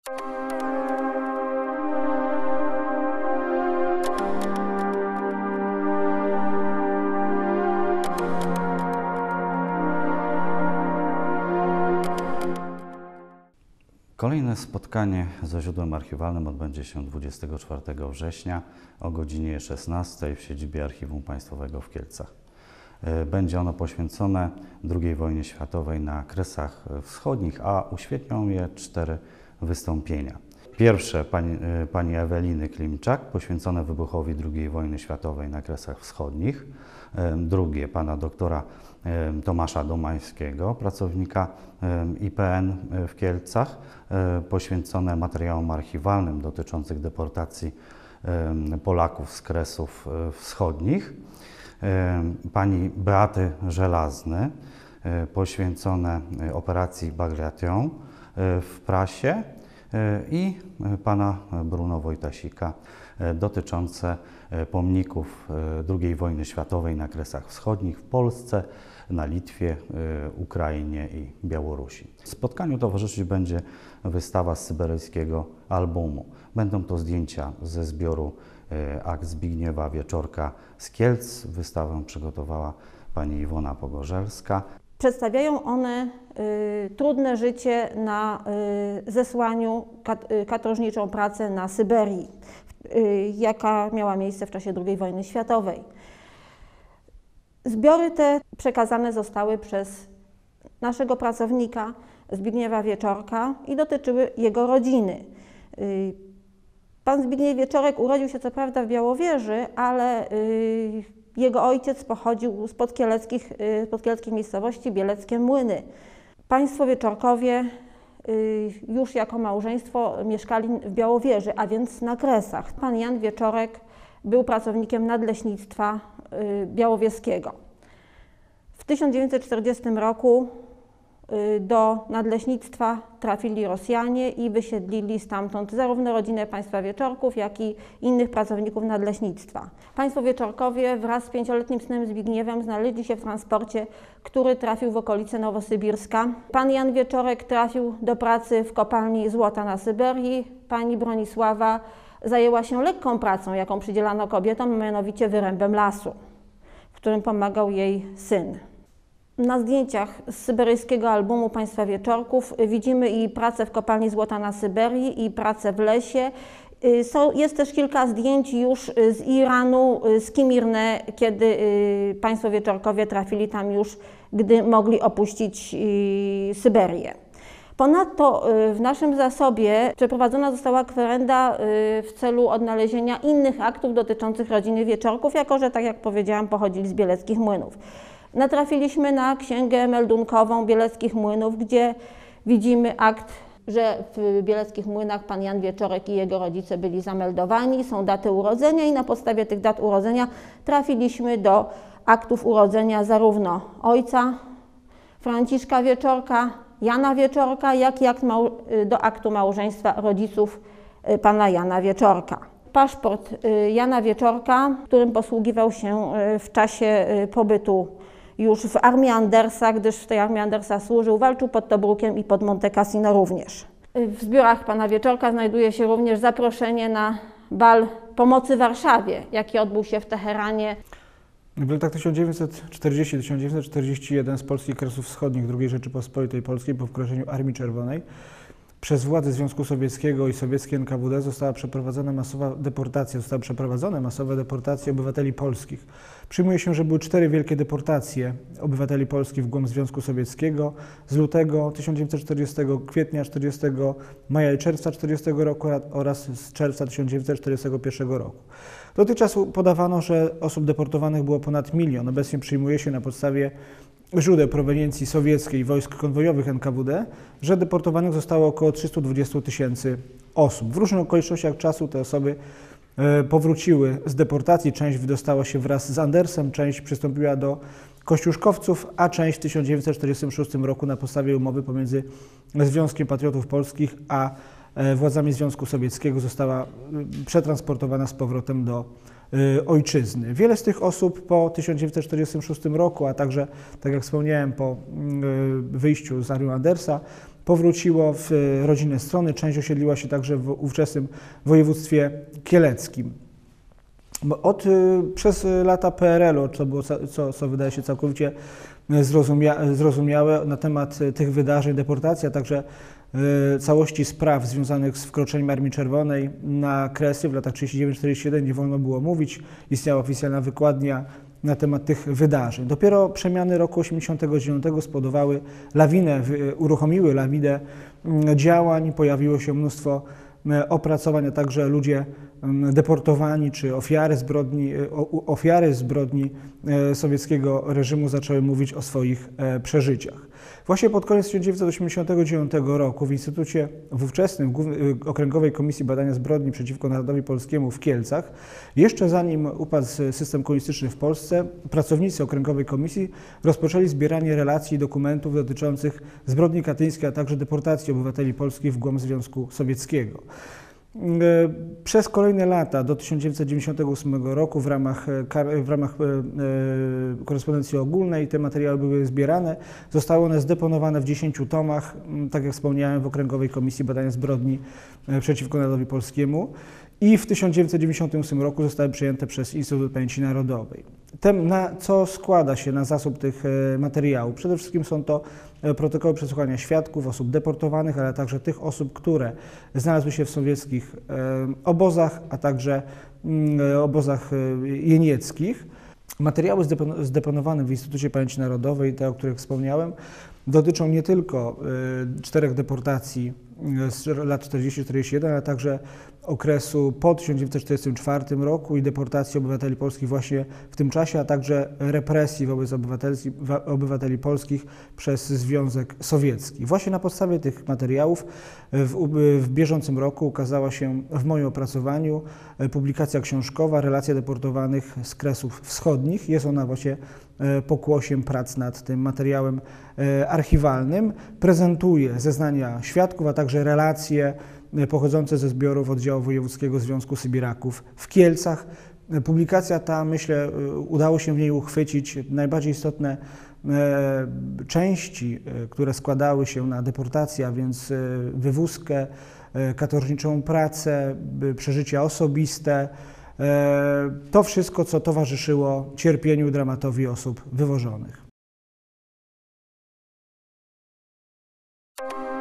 Kolejne spotkanie ze źródłem archiwalnym odbędzie się 24 września o godzinie 16 w siedzibie Archiwum Państwowego w Kielcach. Będzie ono poświęcone II wojnie światowej na Kresach Wschodnich, a uświetnią je 4 wystąpienia. Pierwsze pani Eweliny Klimczak, poświęcone wybuchowi II wojny światowej na Kresach Wschodnich. Drugie pana doktora Tomasza Domańskiego, pracownika IPN w Kielcach, poświęcone materiałom archiwalnym dotyczących deportacji Polaków z Kresów Wschodnich. Pani Beaty Żelazny, poświęcone operacji Bagration w prasie, i pana Bruno Wojtasika, dotyczące pomników II wojny światowej na Kresach Wschodnich w Polsce, na Litwie, Ukrainie i Białorusi. Spotkaniu towarzyszyć będzie wystawa z syberyjskiego albumu. Będą to zdjęcia ze zbioru akt Zbigniewa Wieczorka z Kielc. Wystawę przygotowała pani Iwona Pogorzelska. Przedstawiają one trudne życie na zesłaniu, katorżniczą pracę na Syberii, jaka miała miejsce w czasie II wojny światowej. Zbiory te przekazane zostały przez naszego pracownika Zbigniewa Wieczorka i dotyczyły jego rodziny. Pan Zbigniew Wieczorek urodził się co prawda w Białowieży, ale jego ojciec pochodził z podkieleckich miejscowości Bieleckie Młyny. Państwo Wieczorkowie już jako małżeństwo mieszkali w Białowieży, a więc na Kresach. Pan Jan Wieczorek był pracownikiem nadleśnictwa białowieskiego. W 1940 roku do nadleśnictwa trafili Rosjanie i wysiedlili stamtąd zarówno rodzinę państwa Wieczorków, jak i innych pracowników nadleśnictwa. Państwo Wieczorkowie wraz z 5-letnim synem Zbigniewem znaleźli się w transporcie, który trafił w okolice Nowosybirska. Pan Jan Wieczorek trafił do pracy w kopalni złota na Syberii. Pani Bronisława zajęła się lekką pracą, jaką przydzielano kobietom, mianowicie wyrębem lasu, w którym pomagał jej syn. Na zdjęciach z syberyjskiego albumu państwa Wieczorków widzimy i pracę w kopalni złota na Syberii, i pracę w lesie. Jest też kilka zdjęć już z Iranu, z Kimirne, kiedy państwo Wieczorkowie trafili tam już, gdy mogli opuścić Syberię. Ponadto w naszym zasobie przeprowadzona została kwerenda w celu odnalezienia innych aktów dotyczących rodziny Wieczorków, jako że, tak jak powiedziałam, pochodzili z Bieleckich Młynów. Natrafiliśmy na księgę meldunkową Bieleckich Młynów, gdzie widzimy akt, że w Bieleckich Młynach pan Jan Wieczorek i jego rodzice byli zameldowani, są daty urodzenia i na podstawie tych dat urodzenia trafiliśmy do aktów urodzenia zarówno ojca Franciszka Wieczorka, Jana Wieczorka, jak i do aktu małżeństwa rodziców pana Jana Wieczorka. Paszport Jana Wieczorka, którym posługiwał się w czasie pobytu już w armii Andersa, gdyż w tej armii Andersa służył, walczył pod Tobrukiem i pod Monte Cassino również. W zbiorach pana Wieczorka znajduje się również zaproszenie na bal pomocy Warszawie, jaki odbył się w Teheranie. W latach 1940-1941 z polskich Kresów Wschodnich II Rzeczypospolitej Polskiej po wkroczeniu Armii Czerwonej przez władze Związku Sowieckiego i sowieckie NKWD zostały przeprowadzone masowe deportacje obywateli polskich. Przyjmuje się, że były 4 wielkie deportacje obywateli polskich w głąb Związku Sowieckiego z lutego 1940, kwietnia 40, maja i czerwca 40 roku oraz z czerwca 1941 roku. Dotychczas podawano, że osób deportowanych było ponad 1 milion. Obecnie przyjmuje się na podstawie źródeł proweniencji sowieckiej i wojsk konwojowych NKWD, że deportowanych zostało około 320 000 osób. W różnych okolicznościach czasu te osoby powróciły z deportacji, część wydostała się wraz z Andersem, część przystąpiła do kościuszkowców, a część w 1946 roku na podstawie umowy pomiędzy Związkiem Patriotów Polskich a władzami Związku Sowieckiego została przetransportowana z powrotem do ojczyzny. Wiele z tych osób po 1946 roku, a także, tak jak wspomniałem, po wyjściu z armii Andersa, powróciło w rodzinne strony, część osiedliła się także w ówczesnym województwie kieleckim. Przez lata PRL-u, co wydaje się całkowicie zrozumiałe, na temat tych wydarzeń, deportacji, a także całości spraw związanych z wkroczeniem Armii Czerwonej na Kresy w latach 39-41 nie wolno było mówić. Istniała oficjalna wykładnia na temat tych wydarzeń. Dopiero przemiany roku 1989 spowodowały uruchomiły lawinę działań, pojawiło się mnóstwo opracowań, a także ludzie deportowani czy ofiary zbrodni sowieckiego reżimu zaczęły mówić o swoich przeżyciach. Właśnie pod koniec 1989 roku w ówczesnym Okręgowej Komisji Badania Zbrodni przeciwko Narodowi Polskiemu w Kielcach, jeszcze zanim upadł system komunistyczny w Polsce, pracownicy Okręgowej Komisji rozpoczęli zbieranie relacji i dokumentów dotyczących zbrodni katyńskiej, a także deportacji obywateli polskich w głąb Związku Sowieckiego. Przez kolejne lata, do 1998 roku, w ramach korespondencji ogólnej te materiały były zbierane. Zostały one zdeponowane w 10 tomach, tak jak wspomniałem, w Okręgowej Komisji Badania Zbrodni przeciwko Narodowi Polskiemu i w 1998 roku zostały przyjęte przez Instytut Pamięci Narodowej. Co składa się na zasób tych materiałów? Przede wszystkim są to protokoły przesłuchania świadków, osób deportowanych, ale także tych osób, które znalazły się w sowieckich obozach, a także obozach jenieckich. Materiały zdeponowane w Instytucie Pamięci Narodowej, te, o których wspomniałem, dotyczą nie tylko 4 deportacji z lat 40-41, ale także okresu po 1944 roku i deportacji obywateli polskich właśnie w tym czasie, a także represji wobec obywateli polskich przez Związek Sowiecki. Właśnie na podstawie tych materiałów w bieżącym roku ukazała się w moim opracowaniu publikacja książkowa Relacja deportowanych z Kresów Wschodnich. Jest ona właśnie pokłosiem prac nad tym materiałem archiwalnym. Prezentuje zeznania świadków, a także relacje pochodzące ze zbiorów oddziału wojewódzkiego Związku Sybiraków w Kielcach. Publikacja ta, myślę, udało się w niej uchwycić najbardziej istotne części, które składały się na deportację, a więc wywózkę, katorżniczą pracę, przeżycia osobiste. To wszystko, co towarzyszyło cierpieniu, dramatowi osób wywożonych.